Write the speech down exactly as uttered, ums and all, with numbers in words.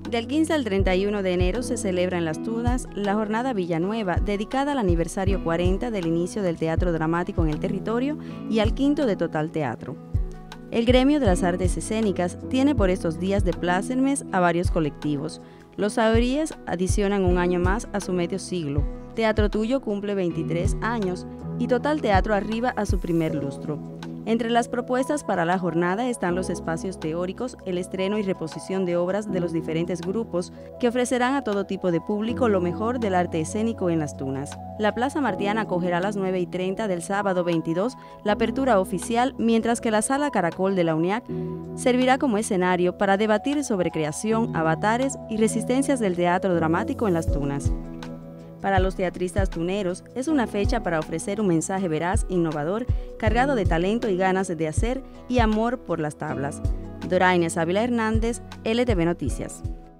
Del quince al treinta y uno de enero se celebra en Las Tunas la Jornada Villanueva, dedicada al aniversario cuarenta del inicio del teatro dramático en el territorio y al quinto de Total Teatro. El gremio de las artes escénicas tiene por estos días de plácemes a varios colectivos. Los Saoríes adicionan un año más a su medio siglo. Teatro Tuyo cumple veintitrés años y Total Teatro arriba a su primer lustro. Entre las propuestas para la jornada están los espacios teóricos, el estreno y reposición de obras de los diferentes grupos que ofrecerán a todo tipo de público lo mejor del arte escénico en Las Tunas. La Plaza Martiana acogerá a las nueve y treinta del sábado veintidós la apertura oficial, mientras que la Sala Caracol de la UNIAC servirá como escenario para debatir sobre creación, avatares y resistencias del teatro dramático en Las Tunas. Para los teatristas tuneros, es una fecha para ofrecer un mensaje veraz, innovador, cargado de talento y ganas de hacer y amor por las tablas. Doraines Ávila Hernández, L T V Noticias.